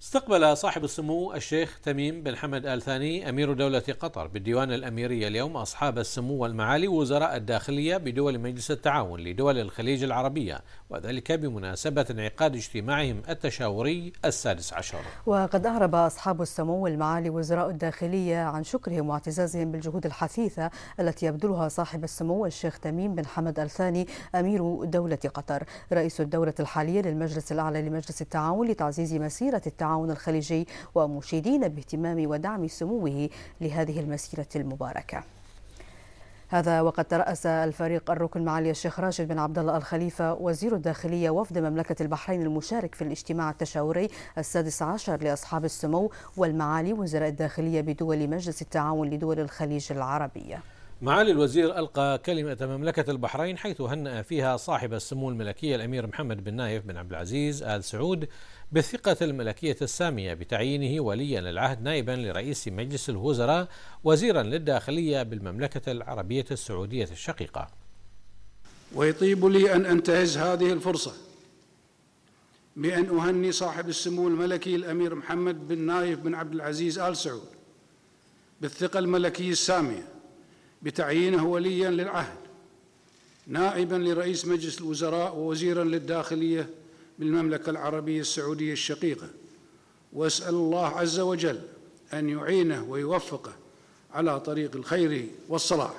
استقبل صاحب السمو الشيخ تميم بن حمد آل ثاني أمير دولة قطر بالديوان الأميري اليوم أصحاب السمو والمعالي وزراء الداخلية بدول مجلس التعاون لدول الخليج العربية، وذلك بمناسبة انعقاد اجتماعهم التشاوري السادس عشر. وقد أعرب أصحاب السمو والمعالي وزراء الداخلية عن شكرهم واعتزازهم بالجهود الحثيثة التي يبذلها صاحب السمو الشيخ تميم بن حمد آل ثاني أمير دولة قطر رئيس الدورة الحالية للمجلس الأعلى لمجلس التعاون لتعزيز مسيرة التعاون الخليجي، ومشيدين باهتمام ودعم سموه لهذه المسيرة المباركة. هذا وقد ترأس الفريق الركن معالي الشيخ راشد بن عبد الله الخليفة وزير الداخلية وفد مملكة البحرين المشارك في الاجتماع التشاوري السادس عشر لأصحاب السمو والمعالي وزراء الداخلية بدول مجلس التعاون لدول الخليج العربية. معالي الوزير ألقى كلمة مملكة البحرين حيث هنأ فيها صاحب السمو الملكي الأمير محمد بن نايف بن عبد العزيز آل سعود بالثقة الملكية السامية بتعيينه وليا للعهد نائبا لرئيس مجلس الوزراء وزيرا للداخلية بالمملكة العربية السعودية الشقيقة. ويطيب لي أن أنتهز هذه الفرصة بأن أهني صاحب السمو الملكي الأمير محمد بن نايف بن عبد العزيز آل سعود بالثقة الملكية السامية بتعيينه وليا للعهد نائبا لرئيس مجلس الوزراء ووزيرا للداخلية بالمملكة العربية السعودية الشقيقة، وأسأل الله عز وجل أن يعينه ويوفقه على طريق الخير والصلاح.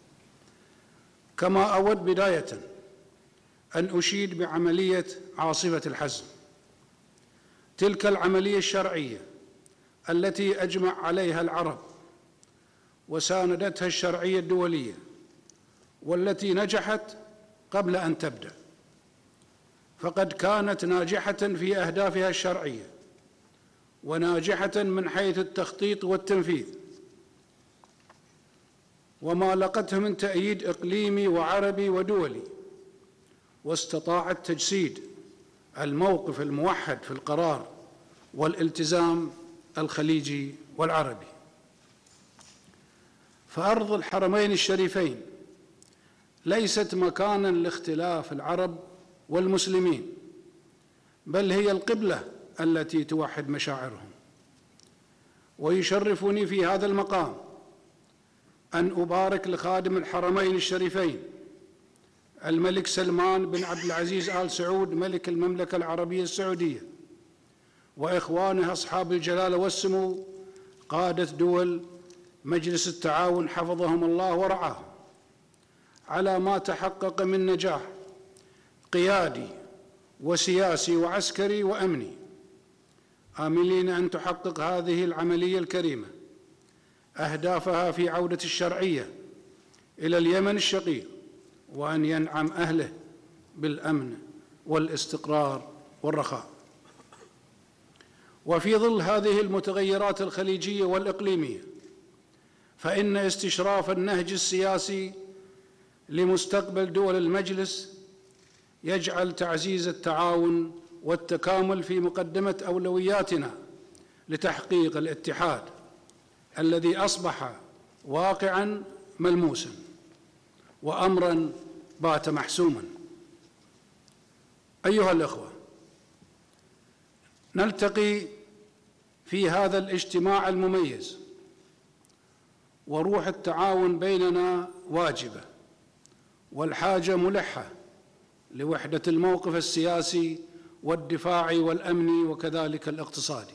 كما أود بداية أن أشيد بعملية عاصفة الحزم، تلك العملية الشرعية التي أجمع عليها العرب وساندتها الشرعية الدولية، والتي نجحت قبل أن تبدأ، فقد كانت ناجحة في أهدافها الشرعية وناجحة من حيث التخطيط والتنفيذ، وما لقته من تأييد إقليمي وعربي ودولي، واستطاعت تجسيد الموقف الموحد في القرار والالتزام الخليجي والعربي. فأرض الحرمين الشريفين ليست مكانا لاختلاف العرب والمسلمين، بل هي القبلة التي توحد مشاعرهم. ويشرفني في هذا المقام أن أبارك لخادم الحرمين الشريفين الملك سلمان بن عبد العزيز آل سعود ملك المملكة العربية السعودية وإخوانه أصحاب الجلالة والسمو قادة دول مجلس التعاون حفظهم الله ورعاهم على ما تحقق من نجاح قيادي وسياسي وعسكري وأمني، آملين أن تحقق هذه العملية الكريمة أهدافها في عودة الشرعية إلى اليمن الشقيق، وأن ينعم أهله بالأمن والاستقرار والرخاء. وفي ظل هذه المتغيرات الخليجية والإقليمية، فإن استشراف النهج السياسي لمستقبل دول المجلس يجعل تعزيز التعاون والتكامل في مقدمة أولوياتنا لتحقيق الاتحاد الذي أصبح واقعاً ملموساً وأمراً بات محسوماً. أيها الأخوة، نلتقي في هذا الاجتماع المميز وروح التعاون بيننا واجبة، والحاجة ملحة لوحدة الموقف السياسي والدفاعي والأمني وكذلك الاقتصادي.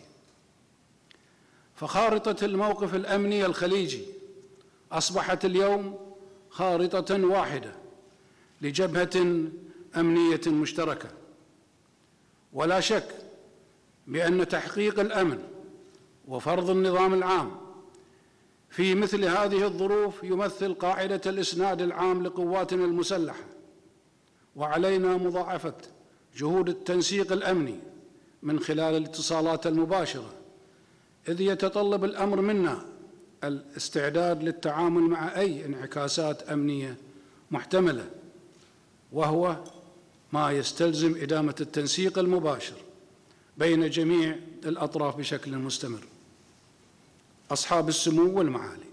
فخارطة الموقف الأمني الخليجي أصبحت اليوم خارطة واحدة لجبهة أمنية مشتركة، ولا شك بأن تحقيق الأمن وفرض النظام العام في مثل هذه الظروف يمثل قاعدة الإسناد العام لقواتنا المسلحة، وعلينا مضاعفة جهود التنسيق الأمني من خلال الاتصالات المباشرة، إذ يتطلب الأمر منا الاستعداد للتعامل مع أي انعكاسات أمنية محتملة، وهو ما يستلزم إدامة التنسيق المباشر بين جميع الأطراف بشكل مستمر. أصحاب السمو والمعالي،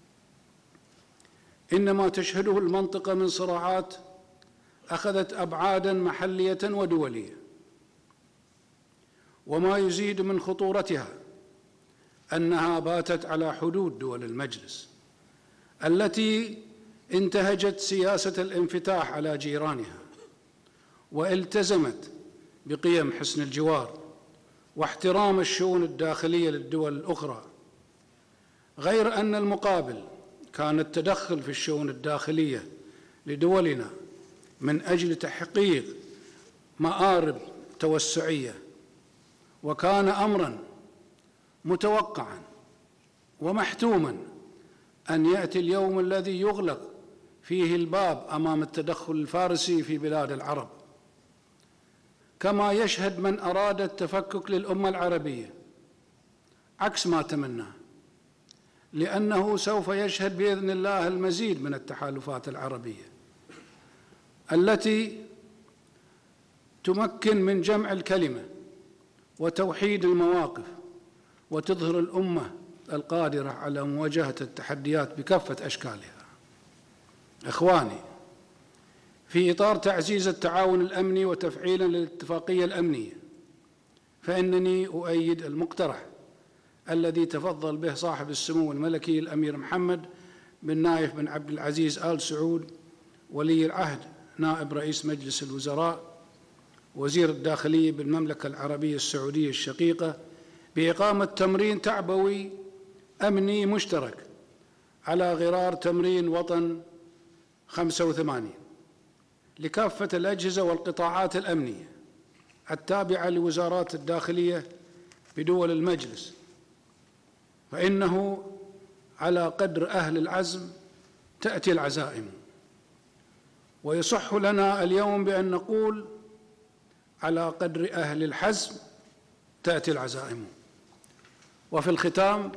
إن ما تشهده المنطقة من صراعات أخذت أبعاداً محلية ودولية، وما يزيد من خطورتها أنها باتت على حدود دول المجلس التي انتهجت سياسة الانفتاح على جيرانها والتزمت بقيم حسن الجوار واحترام الشؤون الداخلية للدول الأخرى، غير أن المقابل كان التدخل في الشؤون الداخلية لدولنا من أجل تحقيق مآرب توسعية، وكان أمراً متوقعاً ومحتوماً أن يأتي اليوم الذي يغلق فيه الباب أمام التدخل الفارسي في بلاد العرب، كما يشهد من أراد التفكك للأمة العربية عكس ما تمناه، لأنه سوف يشهد بإذن الله المزيد من التحالفات العربية التي تمكن من جمع الكلمة وتوحيد المواقف وتظهر الأمة القادرة على مواجهة التحديات بكافة أشكالها. إخواني، في إطار تعزيز التعاون الأمني وتفعيلا للاتفاقية الأمنية، فإنني أؤيد المقترح الذي تفضل به صاحب السمو الملكي الأمير محمد بن نايف بن عبد العزيز آل سعود ولي العهد نائب رئيس مجلس الوزراء وزير الداخلية بالمملكة العربية السعودية الشقيقة بإقامة تمرين تعبوي أمني مشترك على غرار تمرين وطن 85 لكافة الأجهزة والقطاعات الأمنية التابعة لوزارات الداخلية بدول المجلس، فإنه على قدر أهل العزم تأتي العزائم، ويصح لنا اليوم بأن نقول على قدر أهل الحزم تأتي العزائم. وفي الختام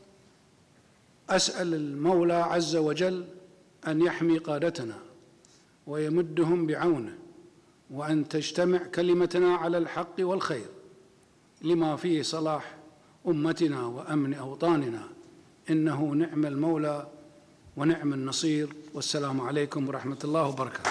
أسأل المولى عز وجل أن يحمي قادتنا ويمدهم بعونه، وأن تجتمع كلمتنا على الحق والخير لما فيه صلاح أمتنا وأمن أوطاننا، إنه نعم المولى ونعم النصير، والسلام عليكم ورحمة الله وبركاته.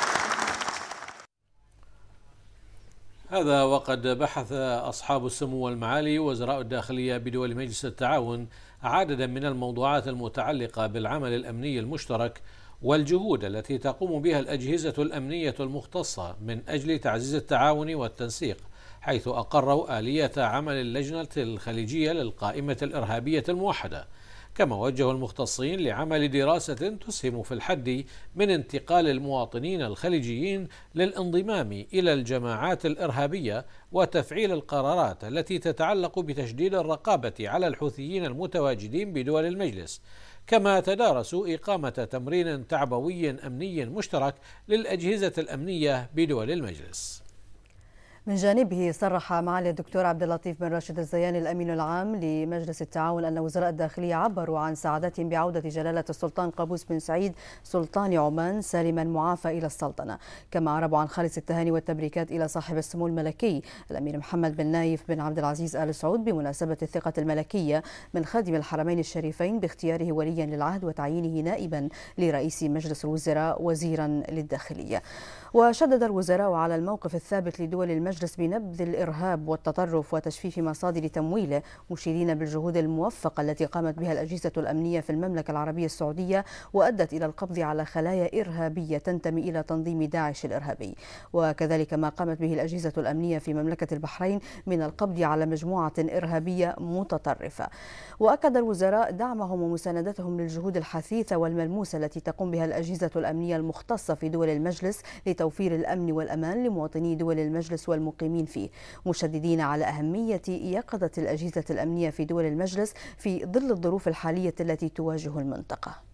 هذا وقد بحث أصحاب السمو والمعالي وزراء الداخلية بدول مجلس التعاون عددا من الموضوعات المتعلقة بالعمل الأمني المشترك والجهود التي تقوم بها الأجهزة الأمنية المختصة من أجل تعزيز التعاون والتنسيق، حيث أقروا آلية عمل اللجنة الخليجية للقائمة الإرهابية الموحدة. كما وجه المختصين لعمل دراسة تسهم في الحد من انتقال المواطنين الخليجيين للانضمام إلى الجماعات الإرهابية وتفعيل القرارات التي تتعلق بتشديد الرقابة على الحوثيين المتواجدين بدول المجلس. كما تدارسوا إقامة تمرين تعبوي أمني مشترك للأجهزة الأمنية بدول المجلس. من جانبه صرح معالي الدكتور عبد اللطيف بن راشد الزياني الأمين العام لمجلس التعاون أن وزراء الداخلية عبروا عن سعادتهم بعودة جلالة السلطان قابوس بن سعيد سلطان عمان سالما معافى إلى السلطنة. كما عربوا عن خالص التهاني والتبريكات إلى صاحب السمو الملكي الأمير محمد بن نايف بن عبد العزيز آل سعود بمناسبة الثقة الملكية من خادم الحرمين الشريفين باختياره وليا للعهد وتعيينه نائبا لرئيس مجلس الوزراء وزيرا للداخلية. وشدد الوزراء على الموقف الثابت لدول المجلس بنبذ الإرهاب والتطرف وتجفيف مصادر تمويله، مشيدين بالجهود الموفقة التي قامت بها الأجهزة الأمنية في المملكة العربية السعودية وأدت إلى القبض على خلايا إرهابية تنتمي إلى تنظيم داعش الإرهابي، وكذلك ما قامت به الأجهزة الأمنية في مملكة البحرين من القبض على مجموعة إرهابية متطرفة. وأكد الوزراء دعمهم ومساندتهم للجهود الحثيثة والملموسة التي تقوم بها الأجهزة الأمنية المختصة في دول المجلس لتوفير الأمن والأمان لمواطني دول المجلس والمقيمين فيه، مشددين على أهمية يقظة الأجهزة الأمنية في دول المجلس في ظل الظروف الحالية التي تواجه المنطقة.